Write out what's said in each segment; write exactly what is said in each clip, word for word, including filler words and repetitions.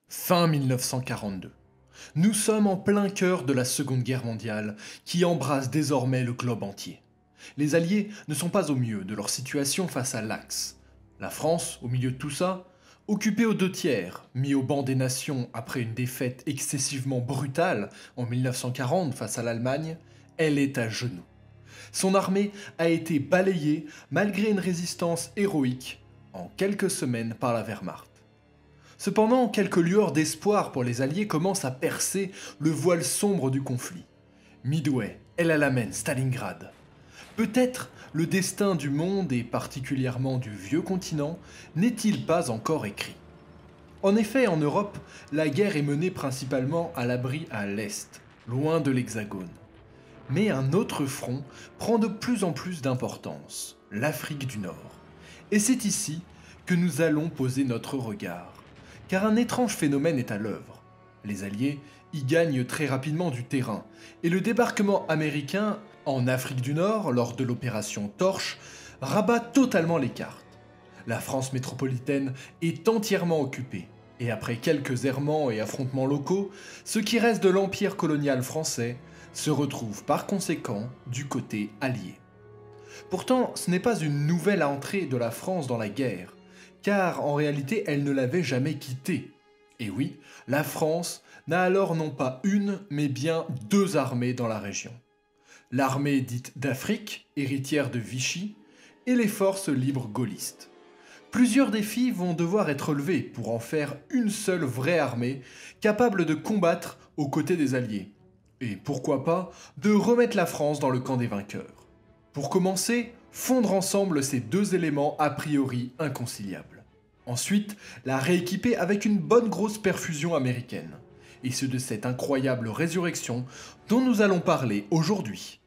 Fin mille neuf cent quarante-deux. Nous sommes en plein cœur de la Seconde Guerre mondiale qui embrasse désormais le globe entier. Les Alliés ne sont pas au mieux de leur situation face à l'Axe. La France, au milieu de tout ça, occupée aux deux tiers, mis au banc des nations après une défaite excessivement brutale en mille neuf cent quarante face à l'Allemagne, elle est à genoux. Son armée a été balayée malgré une résistance héroïque en quelques semaines par la Wehrmacht. Cependant, quelques lueurs d'espoir pour les Alliés commencent à percer le voile sombre du conflit. Midway, El Alamein, Stalingrad. Peut-être le destin du monde et particulièrement du vieux continent n'est-il pas encore écrit. En effet, en Europe, la guerre est menée principalement à l'abri à l'est, loin de l'Hexagone. Mais un autre front prend de plus en plus d'importance, l'Afrique du Nord. Et c'est ici que nous allons poser notre regard. Car un étrange phénomène est à l'œuvre. Les Alliés y gagnent très rapidement du terrain, et le débarquement américain en Afrique du Nord, lors de l'opération Torche, rabat totalement les cartes. La France métropolitaine est entièrement occupée, et après quelques errements et affrontements locaux, ce qui reste de l'empire colonial français se retrouve par conséquent du côté allié. Pourtant, ce n'est pas une nouvelle entrée de la France dans la guerre, car en réalité elle ne l'avait jamais quittée. Et oui, la France n'a alors non pas une, mais bien deux armées dans la région. L'armée dite d'Afrique, héritière de Vichy, et les forces libres gaullistes. Plusieurs défis vont devoir être relevés pour en faire une seule vraie armée, capable de combattre aux côtés des Alliés. Et pourquoi pas, de remettre la France dans le camp des vainqueurs. Pour commencer, fondre ensemble ces deux éléments a priori inconciliables. Ensuite, la rééquiper avec une bonne grosse perfusion américaine. Et ce de cette incroyable résurrection dont nous allons parler aujourd'hui.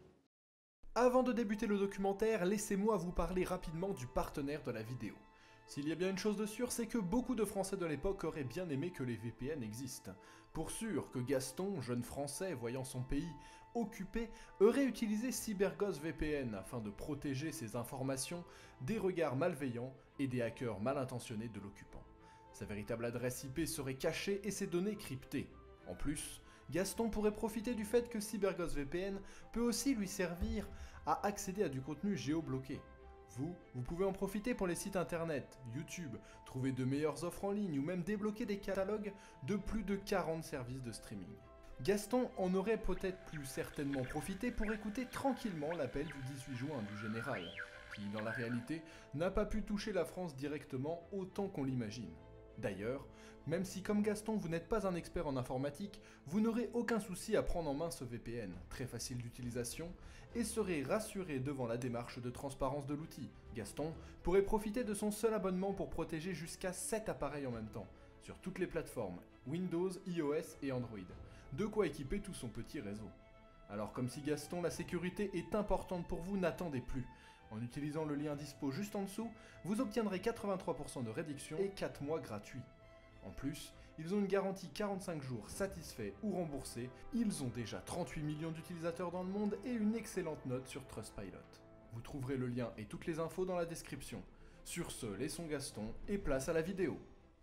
Avant de débuter le documentaire, laissez-moi vous parler rapidement du partenaire de la vidéo. S'il y a bien une chose de sûre, c'est que beaucoup de Français de l'époque auraient bien aimé que les V P N existent. Pour sûr que Gaston, jeune Français voyant son pays occupé, aurait utilisé CyberGhost V P N afin de protéger ses informations des regards malveillants et des hackers mal intentionnés de l'occupant. Sa véritable adresse I P serait cachée et ses données cryptées. En plus, Gaston pourrait profiter du fait que CyberGhost V P N peut aussi lui servir à accéder à du contenu géobloqué. Vous, vous pouvez en profiter pour les sites internet, YouTube, trouver de meilleures offres en ligne ou même débloquer des catalogues de plus de quarante services de streaming. Gaston en aurait peut-être plus certainement profité pour écouter tranquillement l'appel du dix-huit juin du général, qui dans la réalité n'a pas pu toucher la France directement autant qu'on l'imagine. D'ailleurs, même si comme Gaston vous n'êtes pas un expert en informatique, vous n'aurez aucun souci à prendre en main ce V P N, très facile d'utilisation, et serez rassuré devant la démarche de transparence de l'outil. Gaston pourrait profiter de son seul abonnement pour protéger jusqu'à sept appareils en même temps, sur toutes les plateformes, Windows, iOS et Android. De quoi équiper tout son petit réseau. Alors comme si Gaston, la sécurité est importante pour vous, n'attendez plus. En utilisant le lien dispo juste en dessous, vous obtiendrez quatre-vingt-trois pour cent de réduction et quatre mois gratuits. En plus, ils ont une garantie quarante-cinq jours satisfait ou remboursé, ils ont déjà trente-huit millions d'utilisateurs dans le monde et une excellente note sur Trustpilot. Vous trouverez le lien et toutes les infos dans la description. Sur ce, laissons Gaston et place à la vidéo.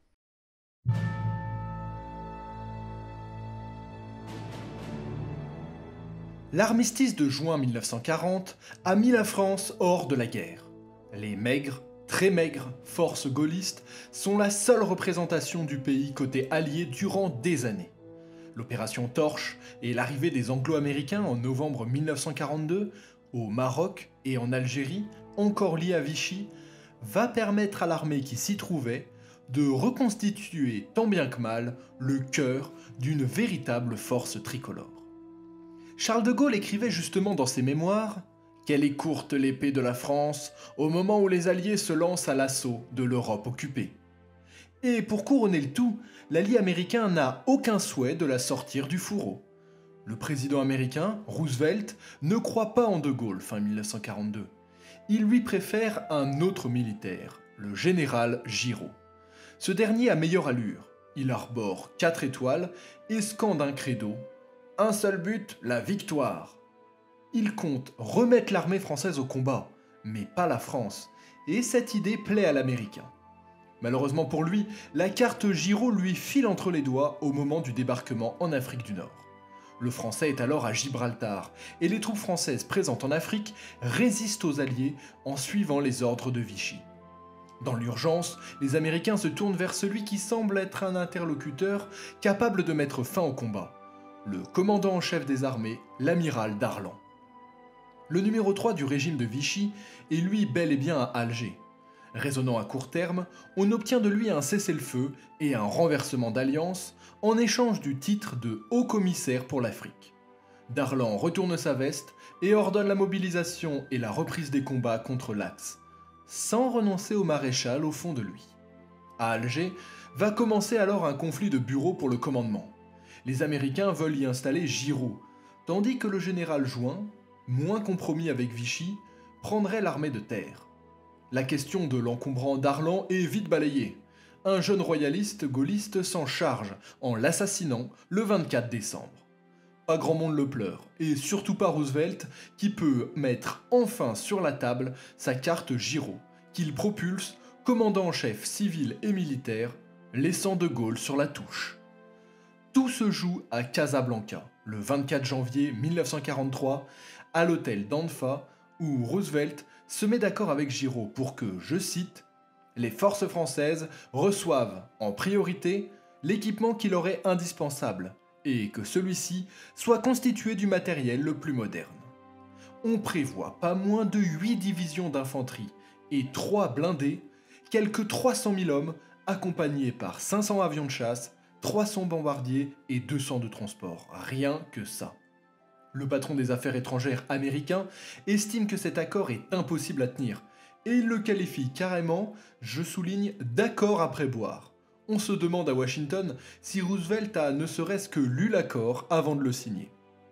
L'armistice de juin mille neuf cent quarante a mis la France hors de la guerre. Les maigres, très maigres, forces gaullistes sont la seule représentation du pays côté allié durant des années. L'opération Torche et l'arrivée des Anglo-Américains en novembre mille neuf cent quarante-deux, au Maroc et en Algérie, encore liés à Vichy, va permettre à l'armée qui s'y trouvait de reconstituer tant bien que mal le cœur d'une véritable force tricolore. Charles de Gaulle écrivait justement dans ses mémoires « Quelle est courte l'épée de la France au moment où les Alliés se lancent à l'assaut de l'Europe occupée. » Et pour couronner le tout, l'allié américain n'a aucun souhait de la sortir du fourreau. Le président américain, Roosevelt, ne croit pas en de Gaulle fin mille neuf cent quarante-deux. Il lui préfère un autre militaire, le général Giraud. Ce dernier a meilleure allure, il arbore quatre étoiles et scande un credo. Un seul but, la victoire. Il compte remettre l'armée française au combat, mais pas la France, et cette idée plaît à l'Américain. Malheureusement pour lui, la carte Giraud lui file entre les doigts au moment du débarquement en Afrique du Nord. Le français est alors à Gibraltar, et les troupes françaises présentes en Afrique résistent aux Alliés en suivant les ordres de Vichy. Dans l'urgence, les Américains se tournent vers celui qui semble être un interlocuteur capable de mettre fin au combat, le commandant en chef des armées, l'amiral Darlan. Le numéro trois du régime de Vichy est lui bel et bien à Alger. Raisonnant à court terme, on obtient de lui un cessez-le-feu et un renversement d'alliance en échange du titre de haut-commissaire pour l'Afrique. Darlan retourne sa veste et ordonne la mobilisation et la reprise des combats contre l'Axe, sans renoncer au maréchal au fond de lui. À Alger, va commencer alors un conflit de bureaux pour le commandement. Les Américains veulent y installer Giraud, tandis que le général Juin, moins compromis avec Vichy, prendrait l'armée de terre. La question de l'encombrant Darlan est vite balayée. Un jeune royaliste gaulliste s'en charge en l'assassinant le vingt-quatre décembre. Pas grand monde le pleure, et surtout pas Roosevelt, qui peut mettre enfin sur la table sa carte Giraud, qu'il propulse commandant en chef civil et militaire, laissant De Gaulle sur la touche. Tout se joue à Casablanca, le vingt-quatre janvier mille neuf cent quarante-trois, à l'hôtel d'Anfa, où Roosevelt se met d'accord avec Giraud pour que, je cite, « les forces françaises reçoivent, en priorité, l'équipement qui leur est indispensable, et que celui-ci soit constitué du matériel le plus moderne. On prévoit pas moins de huit divisions d'infanterie et trois blindés, quelques trois cent mille hommes accompagnés par cinq cents avions de chasse, trois cents bombardiers et deux cents de transport. Rien que ça. » Le patron des affaires étrangères américain estime que cet accord est impossible à tenir, et il le qualifie carrément, je souligne, d'accord après boire. On se demande à Washington si Roosevelt a ne serait-ce que lu l'accord avant de le signer.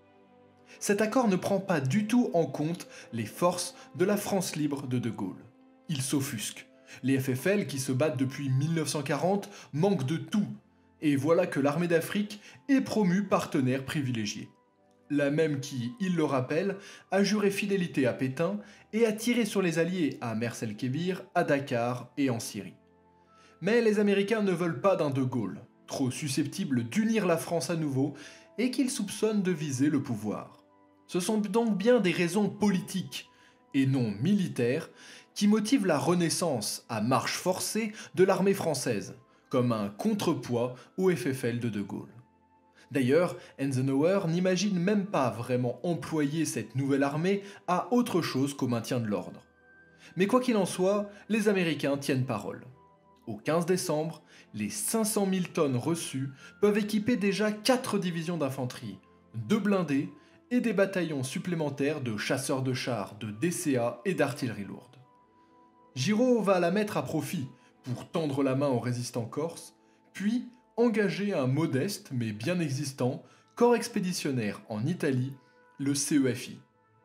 Cet accord ne prend pas du tout en compte les forces de la France libre de De Gaulle. Il s'offusque. Les F F L qui se battent depuis mille neuf cent quarante manquent de tout, et voilà que l'armée d'Afrique est promue partenaire privilégié. La même qui, il le rappelle, a juré fidélité à Pétain et a tiré sur les Alliés à Mers el-Kébir, à Dakar et en Syrie. Mais les Américains ne veulent pas d'un De Gaulle, trop susceptible d'unir la France à nouveau et qu'ils soupçonnent de viser le pouvoir. Ce sont donc bien des raisons politiques, et non militaires, qui motivent la renaissance à marche forcée de l'armée française, comme un contrepoids au F F L de De Gaulle. D'ailleurs, Eisenhower n'imagine même pas vraiment employer cette nouvelle armée à autre chose qu'au maintien de l'ordre. Mais quoi qu'il en soit, les Américains tiennent parole. Au quinze décembre, les cinq cent mille tonnes reçues peuvent équiper déjà quatre divisions d'infanterie, deux blindés et des bataillons supplémentaires de chasseurs de chars, de D C A et d'artillerie lourde. Giraud va la mettre à profit pour tendre la main aux résistants corses, puis engager un modeste mais bien existant corps expéditionnaire en Italie, le C E F I.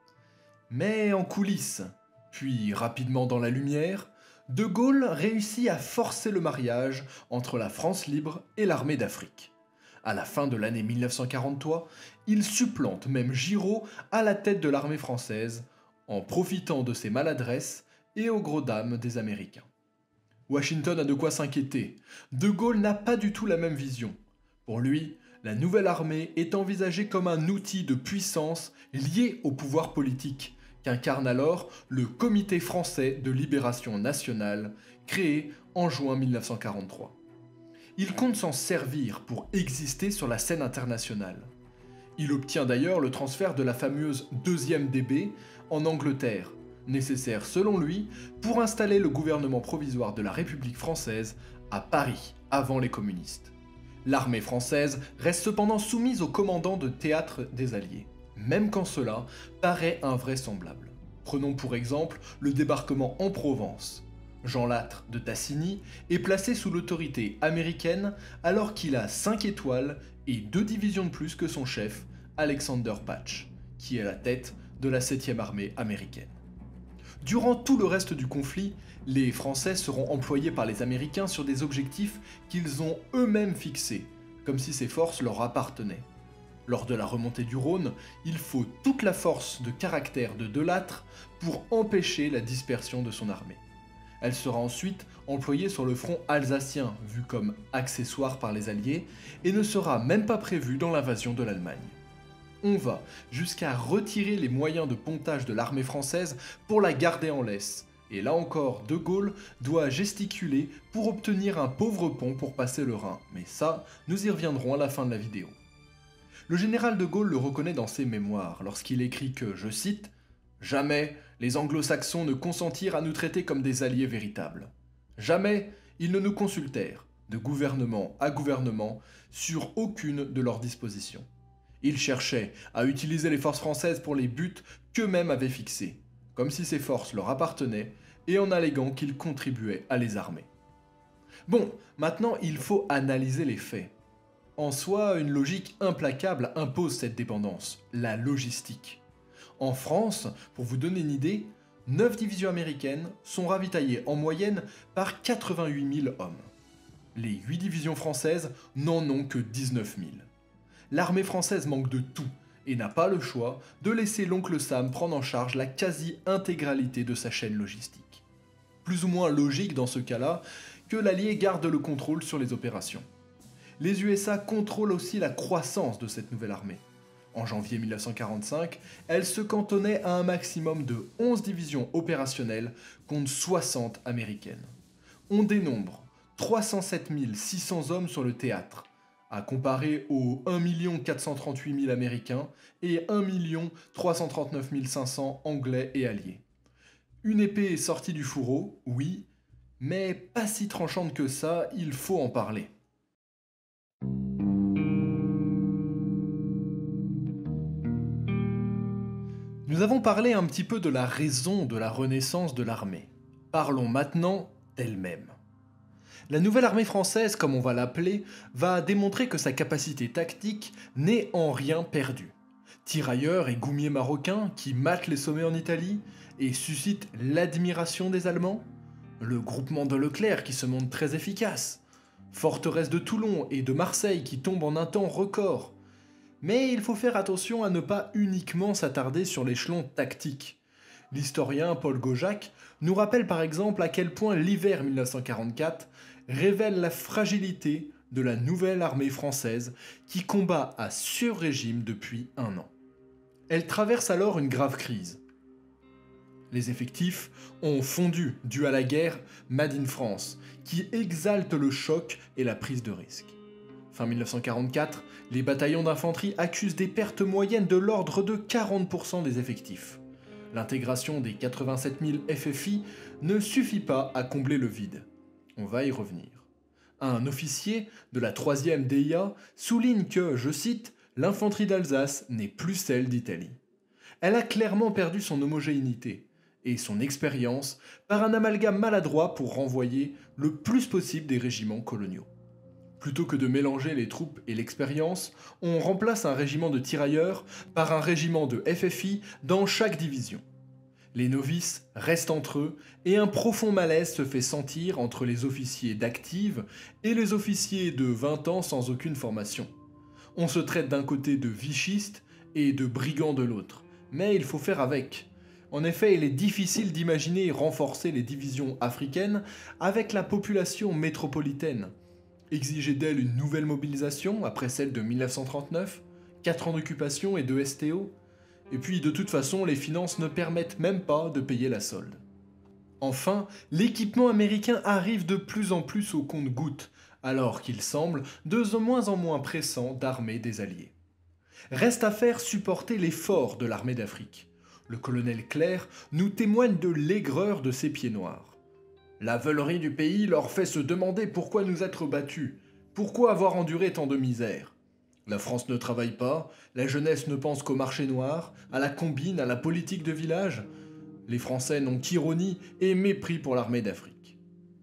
Mais en coulisses, puis rapidement dans la lumière, De Gaulle réussit à forcer le mariage entre la France libre et l'armée d'Afrique. À la fin de l'année mille neuf cent quarante-trois, il supplante même Giraud à la tête de l'armée française, en profitant de ses maladresses et aux gros dames des Américains. Washington a de quoi s'inquiéter. De Gaulle n'a pas du tout la même vision. Pour lui, la nouvelle armée est envisagée comme un outil de puissance lié au pouvoir politique, qu'incarne alors le Comité français de libération nationale, créé en juin mille neuf cent quarante-trois. Il compte s'en servir pour exister sur la scène internationale. Il obtient d'ailleurs le transfert de la fameuse deuxième D B en Angleterre, nécessaire selon lui pour installer le gouvernement provisoire de la République française à Paris, avant les communistes. L'armée française reste cependant soumise au commandant de théâtre des Alliés, même quand cela paraît invraisemblable. Prenons pour exemple le débarquement en Provence. Jean Lattre de Tassigny est placé sous l'autorité américaine alors qu'il a cinq étoiles et deux divisions de plus que son chef, Alexander Patch, qui est à la tête de la septième armée américaine. Durant tout le reste du conflit, les Français seront employés par les Américains sur des objectifs qu'ils ont eux-mêmes fixés, comme si ces forces leur appartenaient. Lors de la remontée du Rhône, il faut toute la force de caractère de De Lattre pour empêcher la dispersion de son armée. Elle sera ensuite employée sur le front alsacien, vu comme accessoire par les Alliés, et ne sera même pas prévue dans l'invasion de l'Allemagne. On va jusqu'à retirer les moyens de pontage de l'armée française pour la garder en laisse. Et là encore, De Gaulle doit gesticuler pour obtenir un pauvre pont pour passer le Rhin. Mais ça, nous y reviendrons à la fin de la vidéo. Le général De Gaulle le reconnaît dans ses mémoires lorsqu'il écrit que, je cite, « Jamais les anglo-saxons ne consentirent à nous traiter comme des alliés véritables. Jamais ils ne nous consultèrent, de gouvernement à gouvernement, sur aucune de leurs dispositions. Ils cherchaient à utiliser les forces françaises pour les buts qu'eux-mêmes avaient fixés, comme si ces forces leur appartenaient, et en alléguant qu'ils contribuaient à les armer. » Bon, maintenant il faut analyser les faits. En soi, une logique implacable impose cette dépendance, la logistique. En France, pour vous donner une idée, neuf divisions américaines sont ravitaillées en moyenne par quatre-vingt-huit mille hommes. Les huit divisions françaises n'en ont que dix-neuf mille. L'armée française manque de tout et n'a pas le choix de laisser l'oncle Sam prendre en charge la quasi-intégralité de sa chaîne logistique. Plus ou moins logique dans ce cas-là que l'allié garde le contrôle sur les opérations. Les U S A contrôlent aussi la croissance de cette nouvelle armée. En janvier mille neuf cent quarante-cinq, elle se cantonnait à un maximum de onze divisions opérationnelles contre soixante américaines. On dénombre trois cent sept mille six cents hommes sur le théâtre, à comparer aux un million quatre cent trente-huit mille américains et un million trois cent trente-neuf mille cinq cents anglais et alliés. Une épée est sortie du fourreau, oui, mais pas si tranchante que ça, il faut en parler. Nous avons parlé un petit peu de la raison de la renaissance de l'armée. Parlons maintenant d'elle-même. La nouvelle armée française, comme on va l'appeler, va démontrer que sa capacité tactique n'est en rien perdue. Tirailleurs et goumiers marocains qui matent les sommets en Italie et suscitent l'admiration des Allemands. Le groupement de Leclerc qui se montre très efficace. Forteresse de Toulon et de Marseille qui tombent en un temps record. Mais il faut faire attention à ne pas uniquement s'attarder sur l'échelon tactique. L'historien Paul Gaujac nous rappelle par exemple à quel point l'hiver mille neuf cent quarante-quatre révèle la fragilité de la nouvelle armée française qui combat à sur-régime depuis un an. Elle traverse alors une grave crise. Les effectifs ont fondu dû à la guerre Made in France, qui exalte le choc et la prise de risque. Fin mille neuf cent quarante-quatre, les bataillons d'infanterie accusent des pertes moyennes de l'ordre de quarante pour cent des effectifs. L'intégration des quatre-vingt-sept mille F F I ne suffit pas à combler le vide. On va y revenir. Un officier de la troisième D I A souligne que, je cite, « l'infanterie d'Alsace n'est plus celle d'Italie. Elle a clairement perdu son homogénéité et son expérience par un amalgame maladroit pour renvoyer le plus possible des régiments coloniaux. Plutôt que de mélanger les troupes et l'expérience, on remplace un régiment de tirailleurs par un régiment de F F I dans chaque division. Les novices restent entre eux et un profond malaise se fait sentir entre les officiers d'active et les officiers de vingt ans sans aucune formation. On se traite d'un côté de vichistes et de brigands de l'autre, mais il faut faire avec. En effet, il est difficile d'imaginer renforcer les divisions africaines avec la population métropolitaine. Exiger d'elle une nouvelle mobilisation après celle de mille neuf cent trente-neuf, quatre ans d'occupation et de S T O. Et puis de toute façon, les finances ne permettent même pas de payer la solde. Enfin, l'équipement américain arrive de plus en plus au compte-gouttes, alors qu'il semble de moins en moins pressant d'armer des alliés. Reste à faire supporter l'effort de l'armée d'Afrique. Le colonel Clerc nous témoigne de l'aigreur de ses pieds noirs. La veulerie du pays leur fait se demander pourquoi nous être battus, pourquoi avoir enduré tant de misère. La France ne travaille pas, la jeunesse ne pense qu'au marché noir, à la combine, à la politique de village. Les Français n'ont qu'ironie et mépris pour l'armée d'Afrique.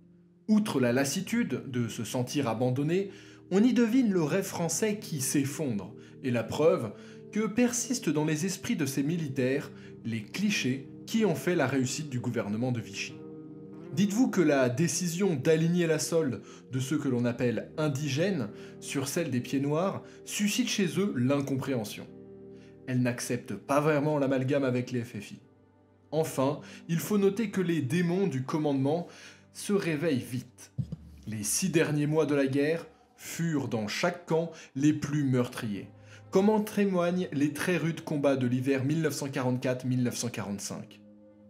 Outre la lassitude de se sentir abandonné, on y devine le rêve français qui s'effondre, et la preuve que persistent dans les esprits de ces militaires les clichés qui ont fait la réussite du gouvernement de Vichy. Dites-vous que la décision d'aligner la solde de ceux que l'on appelle indigènes sur celle des pieds noirs suscite chez eux l'incompréhension. Elle n'accepte pas vraiment l'amalgame avec les F F I. Enfin, il faut noter que les démons du commandement se réveillent vite. Les six derniers mois de la guerre furent dans chaque camp les plus meurtriers, comme en témoignent les très rudes combats de l'hiver mille neuf cent quarante-quatre mille neuf cent quarante-cinq.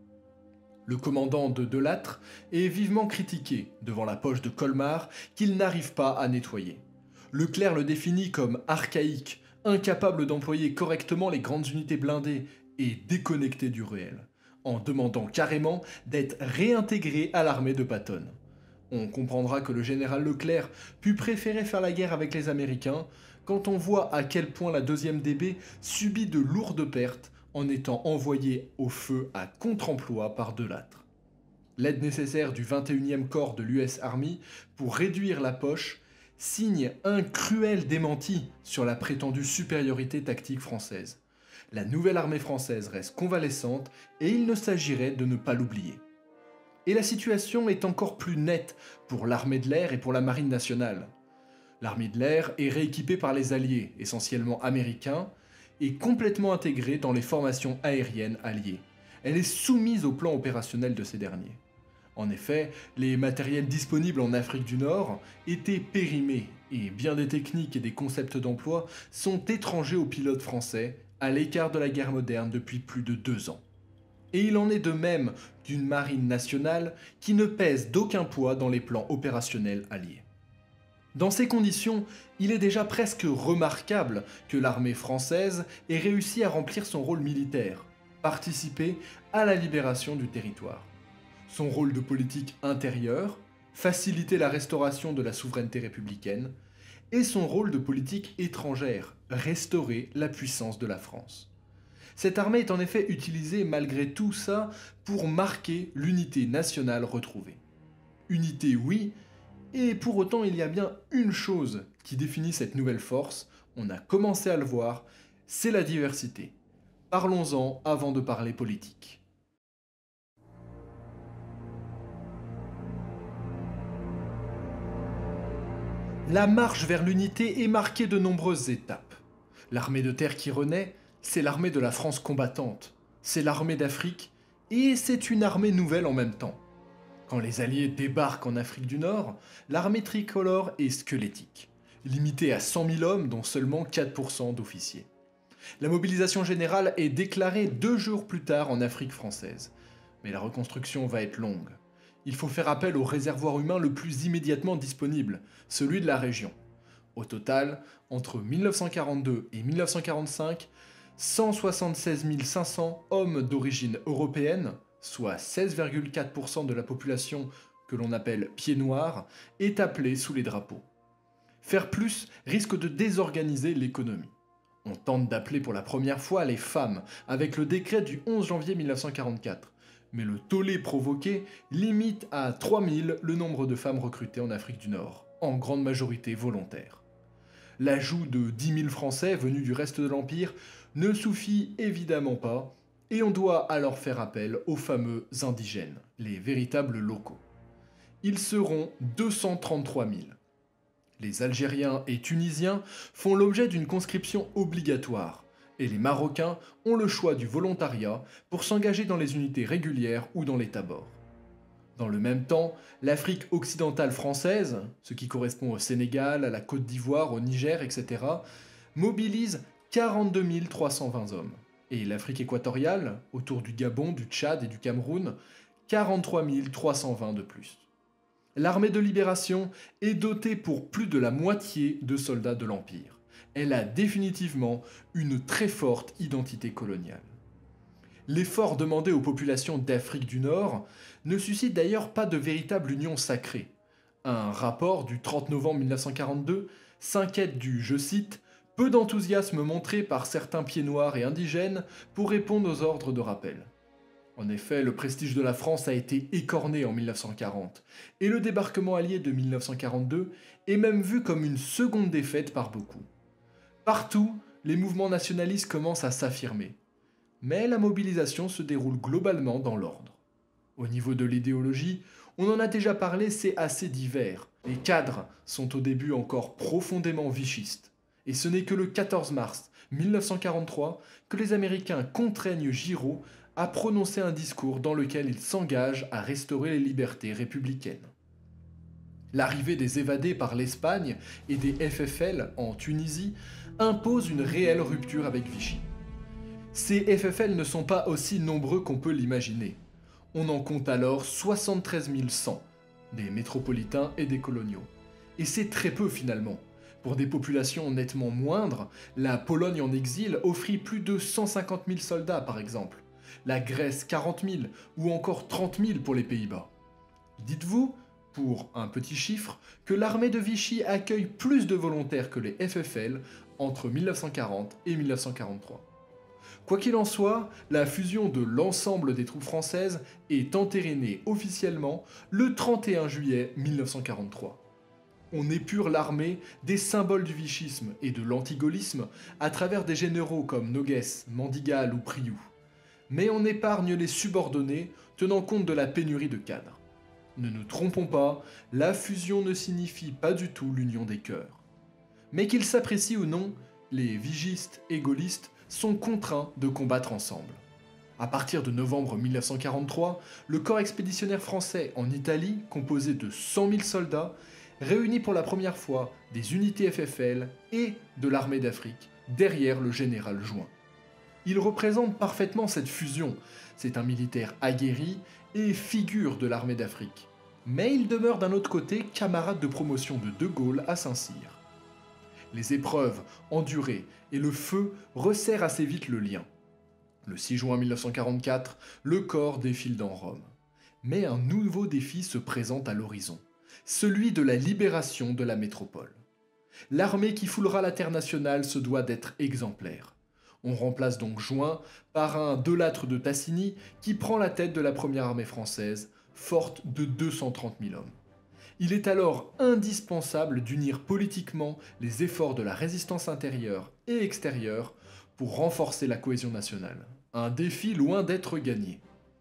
Le commandant de Delattre est vivement critiqué devant la poche de Colmar qu'il n'arrive pas à nettoyer. Leclerc le définit comme archaïque, incapable d'employer correctement les grandes unités blindées et déconnecté du réel, en demandant carrément d'être réintégré à l'armée de Patton. On comprendra que le général Leclerc put préférer faire la guerre avec les Américains quand on voit à quel point la deuxième D B subit de lourdes pertes en étant envoyée au feu à contre-emploi par Delattre. L'aide nécessaire du vingt et unième corps de l'U S Army pour réduire la poche signe un cruel démenti sur la prétendue supériorité tactique française. La nouvelle armée française reste convalescente et il ne s'agirait de ne pas l'oublier. Et la situation est encore plus nette pour l'armée de l'air et pour la marine nationale. L'armée de l'air est rééquipée par les alliés, essentiellement américains, et complètement intégrée dans les formations aériennes alliées. Elle est soumise au plan opérationnel de ces derniers. En effet, les matériels disponibles en Afrique du Nord étaient périmés et bien des techniques et des concepts d'emploi sont étrangers aux pilotes français, à l'écart de la guerre moderne depuis plus de deux ans. Et il en est de même d'une marine nationale qui ne pèse d'aucun poids dans les plans opérationnels alliés. Dans ces conditions, il est déjà presque remarquable que l'armée française ait réussi à remplir son rôle militaire, participer à la libération du territoire. Son rôle de politique intérieure, faciliter la restauration de la souveraineté républicaine, et son rôle de politique étrangère, restaurer la puissance de la France. Cette armée est en effet utilisée malgré tout ça pour marquer l'unité nationale retrouvée. Unité oui, et pour autant il y a bien une chose qui définit cette nouvelle force, on a commencé à le voir, c'est la diversité. Parlons-en avant de parler politique. La marche vers l'unité est marquée de nombreuses étapes. L'armée de terre qui renaît, c'est l'armée de la France combattante, c'est l'armée d'Afrique, et c'est une armée nouvelle en même temps. Quand les Alliés débarquent en Afrique du Nord, l'armée tricolore est squelettique, limitée à cent mille hommes dont seulement quatre pour cent d'officiers. La mobilisation générale est déclarée deux jours plus tard en Afrique française, mais la reconstruction va être longue. Il faut faire appel au réservoir humain le plus immédiatement disponible, celui de la région. Au total, entre mille neuf cent quarante-deux et mille neuf cent quarante-cinq, cent soixante-seize mille cinq cents hommes d'origine européenne, soit seize virgule quatre pour cent de la population que l'on appelle pieds noirs, est appelée sous les drapeaux. Faire plus risque de désorganiser l'économie. On tente d'appeler pour la première fois les femmes avec le décret du onze janvier mille neuf cent quarante-quatre, mais le tollé provoqué limite à trois mille le nombre de femmes recrutées en Afrique du Nord, en grande majorité volontaires. L'ajout de dix mille Français venus du reste de l'Empire ne suffit évidemment pas, et on doit alors faire appel aux fameux indigènes, les véritables locaux. Ils seront deux cent trente-trois mille. Les Algériens et Tunisiens font l'objet d'une conscription obligatoire, et les Marocains ont le choix du volontariat pour s'engager dans les unités régulières ou dans les tabors. Dans le même temps, l'Afrique occidentale française, ce qui correspond au Sénégal, à la Côte d'Ivoire, au Niger, et cetera, mobilise quarante-deux mille trois cent vingt hommes. Et l'Afrique équatoriale, autour du Gabon, du Tchad et du Cameroun, quarante-trois mille trois cent vingt de plus. L'armée de libération est dotée pour plus de la moitié de soldats de l'Empire. Elle a définitivement une très forte identité coloniale. L'effort demandé aux populations d'Afrique du Nord ne suscite d'ailleurs pas de véritable union sacrée. Un rapport du trente novembre mille neuf cent quarante-deux s'inquiète du, je cite, « peu d'enthousiasme montré par certains pieds noirs et indigènes pour répondre aux ordres de rappel ». En effet, le prestige de la France a été écorné en mille neuf cent quarante, et le débarquement allié de mille neuf cent quarante-deux est même vu comme une seconde défaite par beaucoup. Partout, les mouvements nationalistes commencent à s'affirmer. Mais la mobilisation se déroule globalement dans l'ordre. Au niveau de l'idéologie, on en a déjà parlé, c'est assez divers. Les cadres sont au début encore profondément vichistes. Et ce n'est que le quatorze mars mille neuf cent quarante-trois que les Américains contraignent Giraud a prononcé un discours dans lequel il s'engage à restaurer les libertés républicaines. L'arrivée des évadés par l'Espagne et des F F L en Tunisie impose une réelle rupture avec Vichy. Ces F F L ne sont pas aussi nombreux qu'on peut l'imaginer. On en compte alors soixante-treize mille cent, des métropolitains et des coloniaux. Et c'est très peu finalement. Pour des populations nettement moindres, la Pologne en exil offrit plus de cent cinquante mille soldats par exemple, la Grèce quarante mille ou encore trente mille pour les Pays-Bas. Dites-vous, pour un petit chiffre, que l'armée de Vichy accueille plus de volontaires que les F F L entre mille neuf cent quarante et mille neuf cent quarante-trois. Quoi qu'il en soit, la fusion de l'ensemble des troupes françaises est entérinée officiellement le trente et un juillet mille neuf cent quarante-trois. On épure l'armée des symboles du vichisme et de l'antigaullisme à travers des généraux comme Noguès, Mandigal ou Priou. Mais on épargne les subordonnés tenant compte de la pénurie de cadres. Ne nous trompons pas, la fusion ne signifie pas du tout l'union des cœurs. Mais qu'ils s'apprécient ou non, les vigistes et gaullistes sont contraints de combattre ensemble. À partir de novembre mille neuf cent quarante-trois, le corps expéditionnaire français en Italie, composé de cent mille soldats, réunit pour la première fois des unités F F L et de l'armée d'Afrique, derrière le général Join. Il représente parfaitement cette fusion, c'est un militaire aguerri et figure de l'armée d'Afrique. Mais il demeure d'un autre côté camarade de promotion de De Gaulle à Saint-Cyr. Les épreuves endurées et le feu resserrent assez vite le lien. Le six juin mille neuf cent quarante-quatre, le corps défile dans Rome. Mais un nouveau défi se présente à l'horizon, celui de la libération de la métropole. L'armée qui foulera la terre nationale se doit d'être exemplaire. On remplace donc Join par un Delattre de Tassigny qui prend la tête de la première armée française, forte de deux cent trente mille hommes. Il est alors indispensable d'unir politiquement les efforts de la résistance intérieure et extérieure pour renforcer la cohésion nationale. Un défi loin d'être gagné.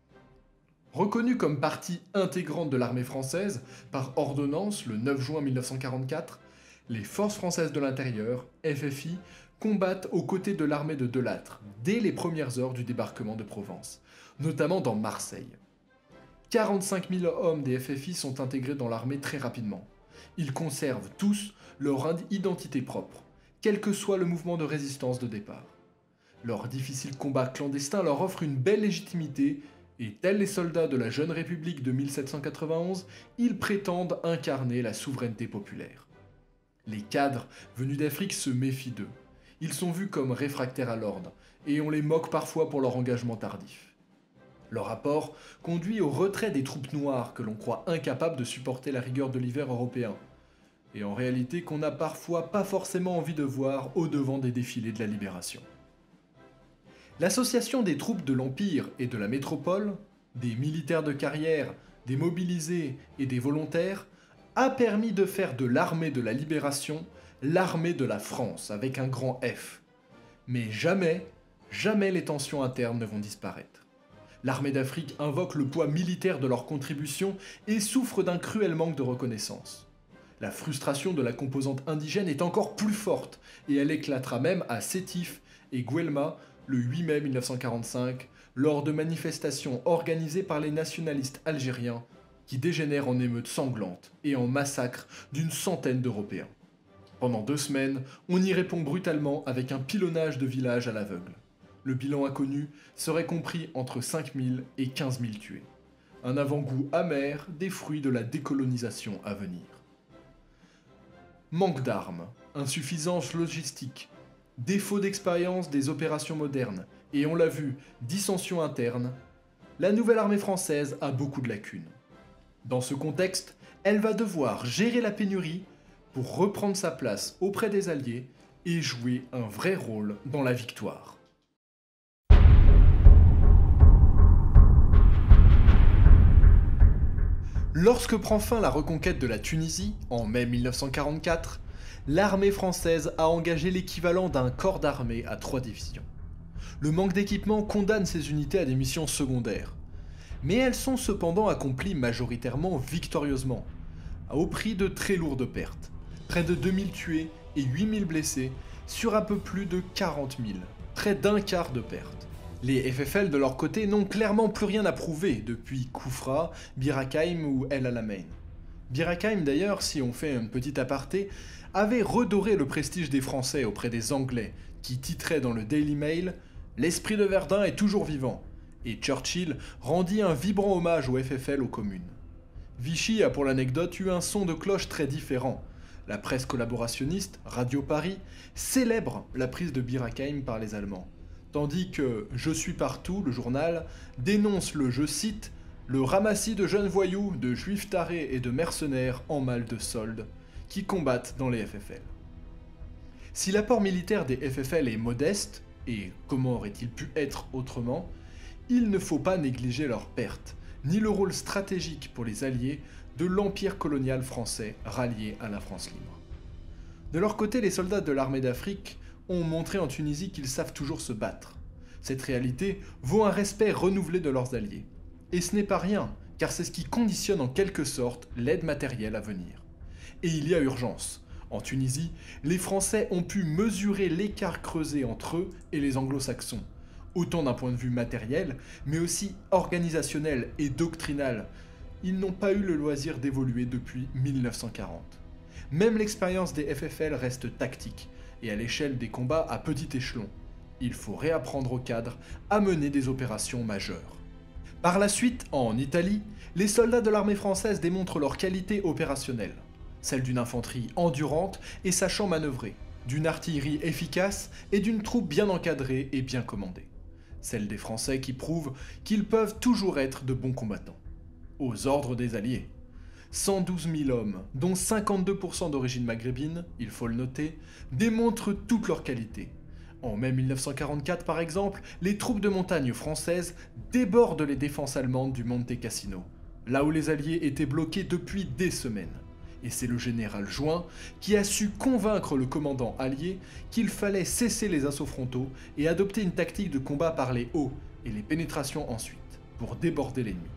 Reconnu comme partie intégrante de l'armée française par ordonnance le neuf juin mille neuf cent quarante-quatre, les forces françaises de l'intérieur, F F I, combattent aux côtés de l'armée de Delattre dès les premières heures du débarquement de Provence, notamment dans Marseille. quarante-cinq mille hommes des F F I sont intégrés dans l'armée très rapidement. Ils conservent tous leur identité propre, quel que soit le mouvement de résistance de départ. Leur difficile combat clandestin leur offre une belle légitimité et, tels les soldats de la jeune République de mille sept cent quatre-vingt-onze, ils prétendent incarner la souveraineté populaire. Les cadres venus d'Afrique se méfient d'eux. Ils sont vus comme réfractaires à l'ordre, et on les moque parfois pour leur engagement tardif. Leur apport conduit au retrait des troupes noires que l'on croit incapables de supporter la rigueur de l'hiver européen, et en réalité qu'on n'a parfois pas forcément envie de voir au devant des défilés de la libération. L'association des troupes de l'Empire et de la métropole, des militaires de carrière, des mobilisés et des volontaires, a permis de faire de l'armée de la libération l'armée de la France avec un grand F. Mais jamais, jamais les tensions internes ne vont disparaître. L'armée d'Afrique invoque le poids militaire de leur contribution et souffre d'un cruel manque de reconnaissance. La frustration de la composante indigène est encore plus forte et elle éclatera même à Sétif et Guelma le huit mai mille neuf cent quarante-cinq lors de manifestations organisées par les nationalistes algériens qui dégénèrent en émeutes sanglantes et en massacres d'une centaine d'Européens. Pendant deux semaines, on y répond brutalement avec un pilonnage de villages à l'aveugle. Le bilan inconnu serait compris entre cinq mille et quinze mille tués. Un avant-goût amer des fruits de la décolonisation à venir. Manque d'armes, insuffisance logistique, défaut d'expérience des opérations modernes, et on l'a vu, dissensions internes, la nouvelle armée française a beaucoup de lacunes. Dans ce contexte, elle va devoir gérer la pénurie pour reprendre sa place auprès des Alliés et jouer un vrai rôle dans la victoire. Lorsque prend fin la reconquête de la Tunisie, en mai mille neuf cent quarante-quatre, l'armée française a engagé l'équivalent d'un corps d'armée à trois divisions. Le manque d'équipement condamne ces unités à des missions secondaires, mais elles sont cependant accomplies majoritairement victorieusement, au prix de très lourdes pertes. Près de deux mille tués et huit mille blessés sur un peu plus de quarante mille, près d'un quart de pertes. Les F F L de leur côté n'ont clairement plus rien à prouver depuis Kufra, Bir Hakeim ou El Alamein. Bir Hakeim d'ailleurs, si on fait un petit aparté, avait redoré le prestige des Français auprès des Anglais, qui titraient dans le Daily Mail « L'esprit de Verdun est toujours vivant », et Churchill rendit un vibrant hommage au F F L aux communes. Vichy a pour l'anecdote eu un son de cloche très différent. La presse collaborationniste, Radio Paris, célèbre la prise de Bir Hakeim par les Allemands, tandis que Je suis partout, le journal, dénonce le, je cite, le ramassis de jeunes voyous, de juifs tarés et de mercenaires en mal de solde, qui combattent dans les F F L. Si l'apport militaire des F F L est modeste, et comment aurait-il pu être autrement, il ne faut pas négliger leurs pertes, ni le rôle stratégique pour les Alliés de l'empire colonial français rallié à la France libre. De leur côté, les soldats de l'armée d'Afrique ont montré en Tunisie qu'ils savent toujours se battre. Cette réalité vaut un respect renouvelé de leurs alliés. Et ce n'est pas rien, car c'est ce qui conditionne en quelque sorte l'aide matérielle à venir. Et il y a urgence. En Tunisie, les Français ont pu mesurer l'écart creusé entre eux et les Anglo-Saxons, autant d'un point de vue matériel, mais aussi organisationnel et doctrinal. Ils n'ont pas eu le loisir d'évoluer depuis mille neuf cent quarante. Même l'expérience des F F L reste tactique, et à l'échelle des combats à petit échelon. Il faut réapprendre aux cadres à mener des opérations majeures. Par la suite, en Italie, les soldats de l'armée française démontrent leur qualité opérationnelle, celle d'une infanterie endurante et sachant manœuvrer, d'une artillerie efficace et d'une troupe bien encadrée et bien commandée. Celle des Français qui prouvent qu'ils peuvent toujours être de bons combattants. Aux ordres des Alliés. cent douze mille hommes, dont cinquante-deux pour cent d'origine maghrébine, il faut le noter, démontrent toutes leurs qualités. En mai mille neuf cent quarante-quatre par exemple, les troupes de montagne françaises débordent les défenses allemandes du Monte Cassino, là où les Alliés étaient bloqués depuis des semaines. Et c'est le général Juin qui a su convaincre le commandant allié qu'il fallait cesser les assauts frontaux et adopter une tactique de combat par les hauts et les pénétrations ensuite, pour déborder l'ennemi.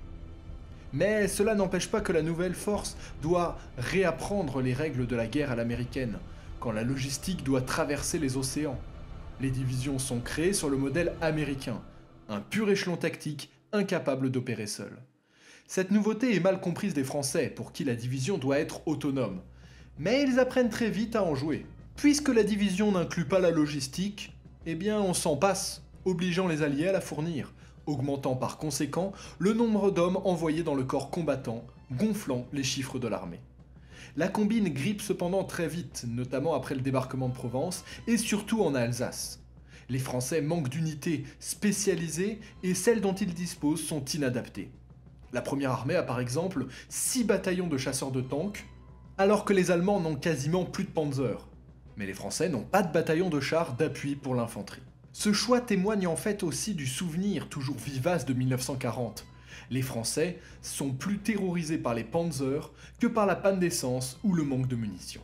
Mais cela n'empêche pas que la nouvelle force doit réapprendre les règles de la guerre à l'américaine, quand la logistique doit traverser les océans. Les divisions sont créées sur le modèle américain, un pur échelon tactique incapable d'opérer seul. Cette nouveauté est mal comprise des Français, pour qui la division doit être autonome. Mais ils apprennent très vite à en jouer. Puisque la division n'inclut pas la logistique, eh bien on s'en passe, obligeant les Alliés à la fournir, augmentant par conséquent le nombre d'hommes envoyés dans le corps combattant, gonflant les chiffres de l'armée. La combine grippe cependant très vite, notamment après le débarquement de Provence, et surtout en Alsace. Les Français manquent d'unités spécialisées et celles dont ils disposent sont inadaptées. La première armée a par exemple six bataillons de chasseurs de tanks, alors que les Allemands n'ont quasiment plus de Panzer. Mais les Français n'ont pas de bataillon de chars d'appui pour l'infanterie. Ce choix témoigne en fait aussi du souvenir toujours vivace de mille neuf cent quarante. Les Français sont plus terrorisés par les Panzers que par la panne d'essence ou le manque de munitions.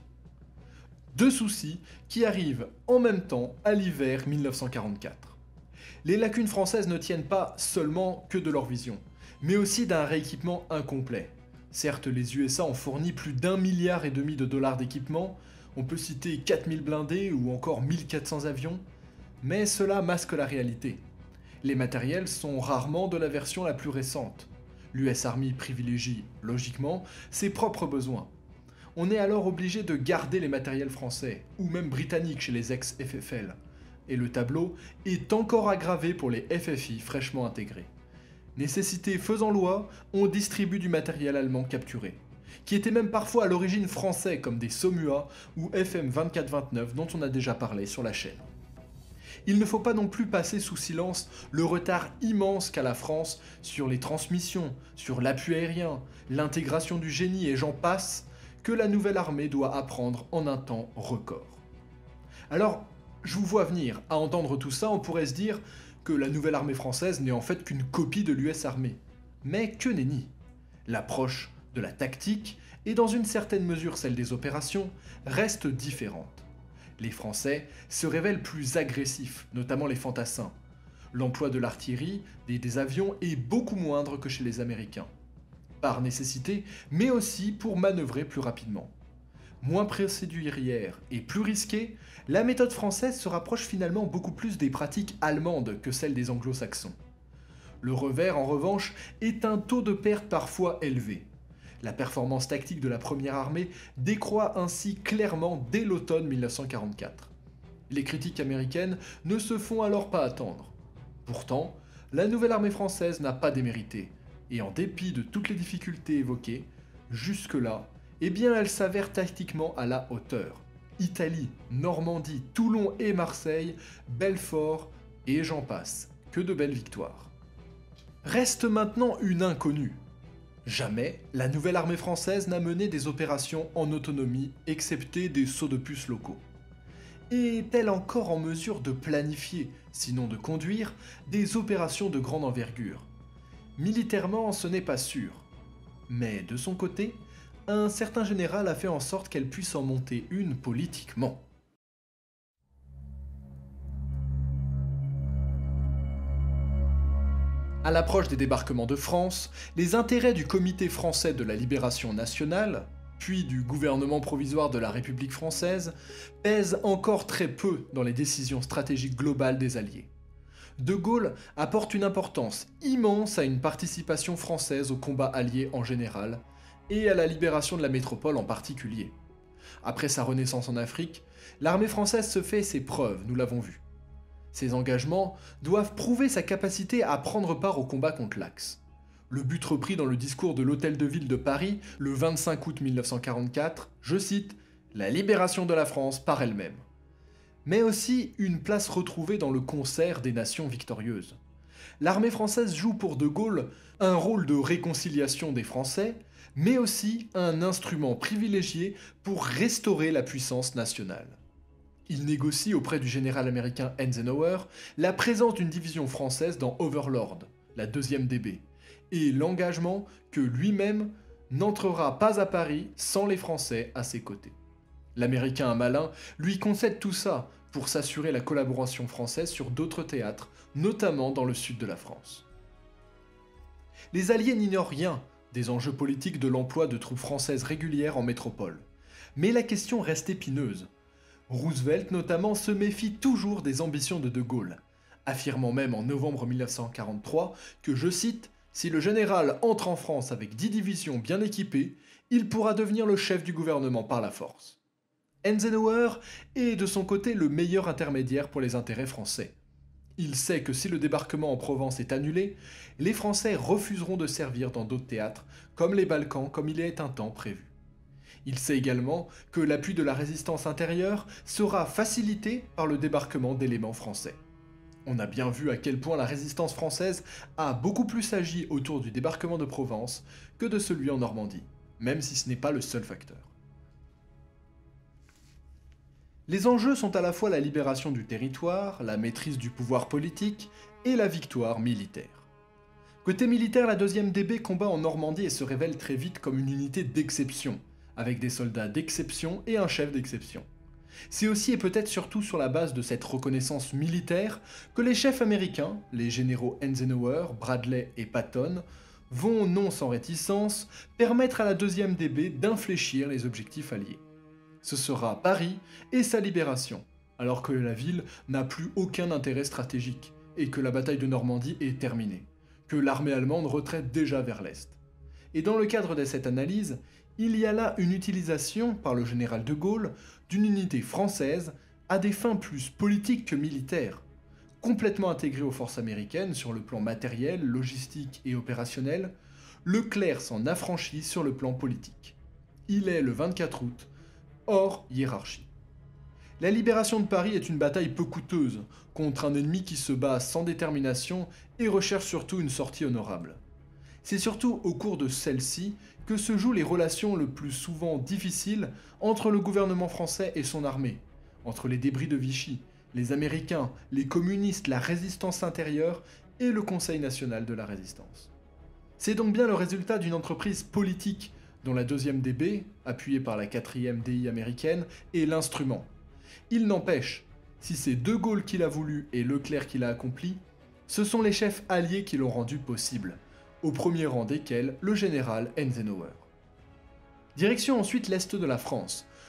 Deux soucis qui arrivent en même temps à l'hiver mille neuf cent quarante-quatre. Les lacunes françaises ne tiennent pas seulement que de leur vision, mais aussi d'un rééquipement incomplet. Certes, les U S A ont fourni plus d'un milliard et demi de dollars d'équipement, on peut citer quatre mille blindés ou encore mille quatre cents avions, mais cela masque la réalité. Les matériels sont rarement de la version la plus récente. L'U S Army privilégie, logiquement, ses propres besoins. On est alors obligé de garder les matériels français, ou même britanniques chez les ex-F F L. Et le tableau est encore aggravé pour les F F I fraîchement intégrés. Nécessité faisant loi, on distribue du matériel allemand capturé, qui était même parfois à l'origine français comme des Somua ou F M vingt-quatre vingt-neuf dont on a déjà parlé sur la chaîne. Il ne faut pas non plus passer sous silence le retard immense qu'a la France sur les transmissions, sur l'appui aérien, l'intégration du génie et j'en passe, que la nouvelle armée doit apprendre en un temps record. Alors, je vous vois venir, à entendre tout ça, on pourrait se dire que la nouvelle armée française n'est en fait qu'une copie de l'U S Army. Mais que nenni! L'approche de la tactique, et dans une certaine mesure celle des opérations, reste différente. Les Français se révèlent plus agressifs, notamment les fantassins. L'emploi de l'artillerie et des avions est beaucoup moindre que chez les Américains. Par nécessité, mais aussi pour manœuvrer plus rapidement. Moins procédurière et plus risquée, la méthode française se rapproche finalement beaucoup plus des pratiques allemandes que celles des anglo-saxons. Le revers, en revanche, est un taux de perte parfois élevé. La performance tactique de la première armée décroît ainsi clairement dès l'automne mille neuf cent quarante-quatre. Les critiques américaines ne se font alors pas attendre. Pourtant, la nouvelle armée française n'a pas démérité, et en dépit de toutes les difficultés évoquées, jusque-là, eh bien elle s'avère tactiquement à la hauteur. Italie, Normandie, Toulon et Marseille, Belfort, et j'en passe. Que de belles victoires. Reste maintenant une inconnue. Jamais la nouvelle armée française n'a mené des opérations en autonomie, excepté des sauts de puces locaux. Est-elle encore en mesure de planifier, sinon de conduire, des opérations de grande envergure? Militairement, ce n'est pas sûr. Mais de son côté, un certain général a fait en sorte qu'elle puisse en monter une politiquement. À l'approche des débarquements de France, les intérêts du Comité français de la libération nationale, puis du gouvernement provisoire de la République française, pèsent encore très peu dans les décisions stratégiques globales des Alliés. De Gaulle apporte une importance immense à une participation française au combat allié en général, et à la libération de la métropole en particulier. Après sa renaissance en Afrique, l'armée française se fait ses preuves, nous l'avons vu. Ces engagements doivent prouver sa capacité à prendre part au combat contre l'Axe. Le but repris dans le discours de l'Hôtel de Ville de Paris, le vingt-cinq août mille neuf cent quarante-quatre, je cite « La libération de la France par elle-même ». Mais aussi une place retrouvée dans le concert des nations victorieuses. L'armée française joue pour De Gaulle un rôle de réconciliation des Français, mais aussi un instrument privilégié pour restaurer la puissance nationale. Il négocie auprès du général américain Eisenhower la présence d'une division française dans Overlord, la deuxième D B, et l'engagement que lui-même n'entrera pas à Paris sans les Français à ses côtés. L'Américain malin lui concède tout ça pour s'assurer la collaboration française sur d'autres théâtres, notamment dans le sud de la France. Les Alliés n'ignorent rien des enjeux politiques de l'emploi de troupes françaises régulières en métropole, mais la question reste épineuse. Roosevelt notamment se méfie toujours des ambitions de De Gaulle, affirmant même en novembre mille neuf cent quarante-trois que, je cite, « Si le général entre en France avec dix divisions bien équipées, il pourra devenir le chef du gouvernement par la force ». Eisenhower est de son côté le meilleur intermédiaire pour les intérêts français. Il sait que si le débarquement en Provence est annulé, les Français refuseront de servir dans d'autres théâtres, comme les Balkans, comme il est un temps prévu. Il sait également que l'appui de la résistance intérieure sera facilité par le débarquement d'éléments français. On a bien vu à quel point la résistance française a beaucoup plus agi autour du débarquement de Provence que de celui en Normandie, même si ce n'est pas le seul facteur. Les enjeux sont à la fois la libération du territoire, la maîtrise du pouvoir politique et la victoire militaire. Côté militaire, la deuxième D B combat en Normandie et se révèle très vite comme une unité d'exception, avec des soldats d'exception et un chef d'exception. C'est aussi et peut-être surtout sur la base de cette reconnaissance militaire que les chefs américains, les généraux Eisenhower, Bradley et Patton, vont, non sans réticence, permettre à la deuxième D B d'infléchir les objectifs alliés. Ce sera Paris et sa libération, alors que la ville n'a plus aucun intérêt stratégique et que la bataille de Normandie est terminée, que l'armée allemande retraite déjà vers l'Est. Et dans le cadre de cette analyse, il y a là une utilisation par le général de Gaulle d'une unité française à des fins plus politiques que militaires. Complètement intégrée aux forces américaines sur le plan matériel, logistique et opérationnel, Leclerc s'en affranchit sur le plan politique. Il est le vingt-quatre août, hors hiérarchie. La libération de Paris est une bataille peu coûteuse, contre un ennemi qui se bat sans détermination et recherche surtout une sortie honorable. C'est surtout au cours de celle-ci que se jouent les relations le plus souvent difficiles entre le gouvernement français et son armée, entre les débris de Vichy, les Américains, les communistes, la résistance intérieure et le Conseil national de la résistance. C'est donc bien le résultat d'une entreprise politique dont la deuxième D B, appuyée par la quatrième D I américaine, est l'instrument. Il n'empêche, si c'est De Gaulle qui l'a voulu et Leclerc qui l'a accompli, ce sont les chefs alliés qui l'ont rendu possible, au premier rang desquels le général Eisenhower. Direction ensuite l'est de la France,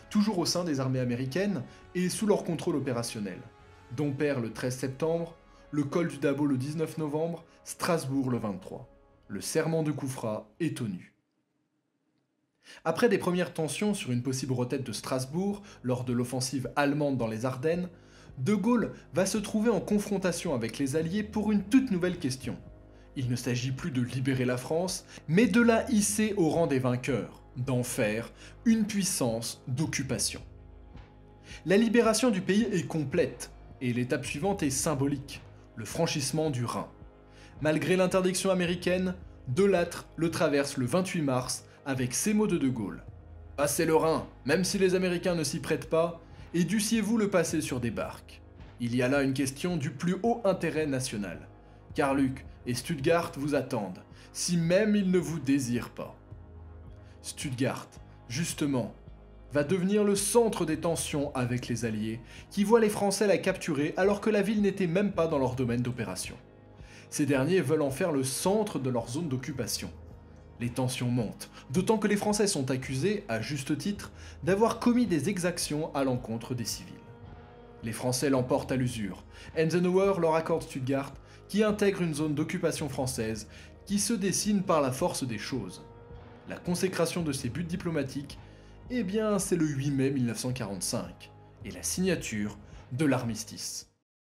toujours au sein des armées américaines et sous leur contrôle opérationnel. Dompierre le treize septembre, le col du Dabo le dix-neuf novembre, Strasbourg le vingt-trois. Le serment de Koufra est tenu. Après des premières tensions sur une possible retraite de Strasbourg lors de l'offensive allemande dans les Ardennes, De Gaulle va se trouver en confrontation avec les Alliés pour une toute nouvelle question. Il ne s'agit plus de libérer la France, mais de la hisser au rang des vainqueurs, d'en faire une puissance d'occupation. La libération du pays est complète, et l'étape suivante est symbolique, le franchissement du Rhin. Malgré l'interdiction américaine, De Lattre le traverse le vingt-huit mars avec ces mots de De Gaulle. « Passez le Rhin, même si les Américains ne s'y prêtent pas, et dussiez-vous le passer sur des barques. Il y a là une question du plus haut intérêt national. Karluk et Stuttgart vous attendent, si même ils ne vous désirent pas. » Stuttgart, justement, va devenir le centre des tensions avec les Alliés, qui voient les Français la capturer alors que la ville n'était même pas dans leur domaine d'opération. Ces derniers veulent en faire le centre de leur zone d'occupation. Les tensions montent, d'autant que les Français sont accusés, à juste titre, d'avoir commis des exactions à l'encontre des civils. Les Français l'emportent à l'usure. Eisenhower leur accorde Stuttgart, qui intègre une zone d'occupation française qui se dessine par la force des choses. La consécration de ses buts diplomatiques, eh bien c'est le huit mai mille neuf cent quarante-cinq, et la signature de l'armistice.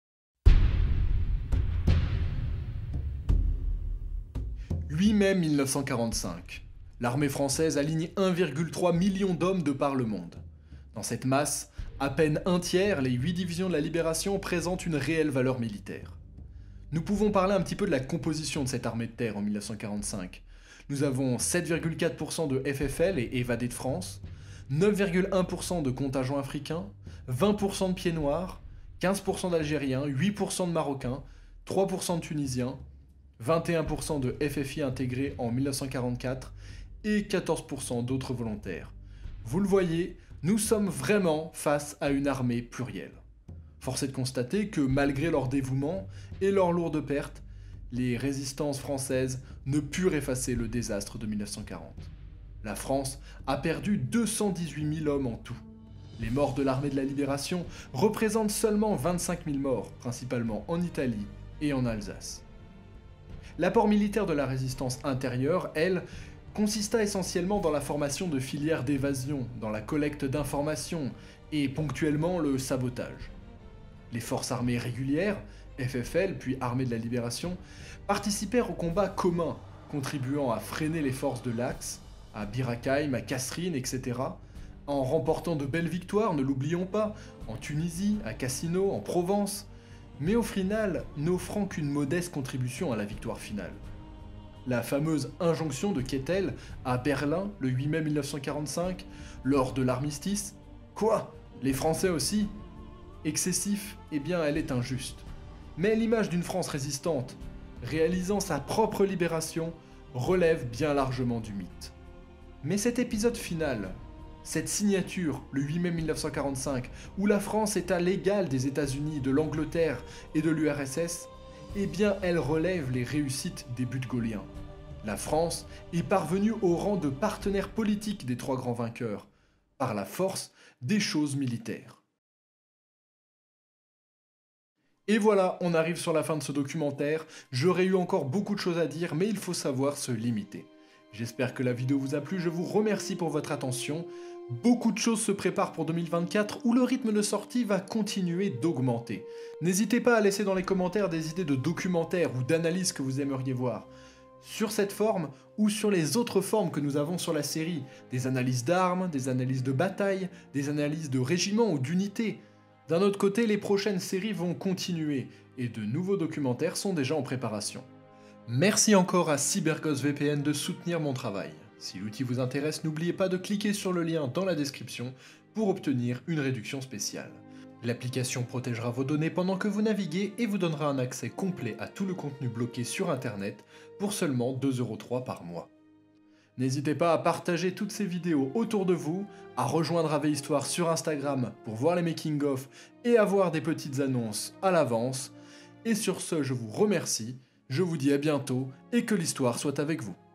huit mai mille neuf cent quarante-cinq. L'armée française aligne un virgule trois million d'hommes de par le monde. Dans cette masse, à peine un tiers, les huit divisions de la Libération présentent une réelle valeur militaire. Nous pouvons parler un petit peu de la composition de cette armée de terre en mille neuf cent quarante-cinq. Nous avons sept virgule quatre pour cent de F F L et évadés de France, neuf virgule un pour cent de contingents africains, vingt pour cent de pieds noirs, quinze pour cent d'Algériens, huit pour cent de Marocains, trois pour cent de Tunisiens, vingt et un pour cent de F F I intégrés en mille neuf cent quarante-quatre et quatorze pour cent d'autres volontaires. Vous le voyez, nous sommes vraiment face à une armée plurielle. Force est de constater que malgré leur dévouement et leurs lourdes pertes, les résistances françaises ne purent effacer le désastre de mille neuf cent quarante. La France a perdu deux cent dix-huit mille hommes en tout. Les morts de l'armée de la Libération représentent seulement vingt-cinq mille morts, principalement en Italie et en Alsace. L'apport militaire de la résistance intérieure, elle, consista essentiellement dans la formation de filières d'évasion, dans la collecte d'informations et ponctuellement le sabotage. Les forces armées régulières, F F L puis Armée de la Libération, participèrent aux combats communs, contribuant à freiner les forces de l'Axe, à Bir Hakeim, à Kasserine, et cetera, en remportant de belles victoires, ne l'oublions pas, en Tunisie, à Cassino, en Provence, mais au final n'offrant qu'une modeste contribution à la victoire finale. La fameuse injonction de Keitel à Berlin le huit mai mille neuf cent quarante-cinq, lors de l'armistice, quoi? Les Français aussi? Excessif? Eh bien elle est injuste. Mais l'image d'une France résistante, réalisant sa propre libération, relève bien largement du mythe. Mais cet épisode final, cette signature, le huit mai mille neuf cent quarante-cinq, où la France est à l'égal des États-Unis, de l'Angleterre et de l'U R S S, eh bien elle relève les réussites des buts gaulliens. La France est parvenue au rang de partenaire politique des trois grands vainqueurs, par la force des choses militaires. Et voilà, on arrive sur la fin de ce documentaire. J'aurais eu encore beaucoup de choses à dire, mais il faut savoir se limiter. J'espère que la vidéo vous a plu, je vous remercie pour votre attention. Beaucoup de choses se préparent pour deux mille vingt-quatre où le rythme de sortie va continuer d'augmenter. N'hésitez pas à laisser dans les commentaires des idées de documentaires ou d'analyses que vous aimeriez voir. Sur cette forme ou sur les autres formes que nous avons sur la série, des analyses d'armes, des analyses de bataille, des analyses de régiments ou d'unités. D'un autre côté, les prochaines séries vont continuer et de nouveaux documentaires sont déjà en préparation. Merci encore à CyberGhost V P N de soutenir mon travail. Si l'outil vous intéresse, n'oubliez pas de cliquer sur le lien dans la description pour obtenir une réduction spéciale. L'application protégera vos données pendant que vous naviguez et vous donnera un accès complet à tout le contenu bloqué sur internet pour seulement deux euros trois par mois. N'hésitez pas à partager toutes ces vidéos autour de vous, à rejoindre A V Histoire sur Instagram pour voir les making-of et avoir des petites annonces à l'avance. Et sur ce, je vous remercie, je vous dis à bientôt et que l'histoire soit avec vous.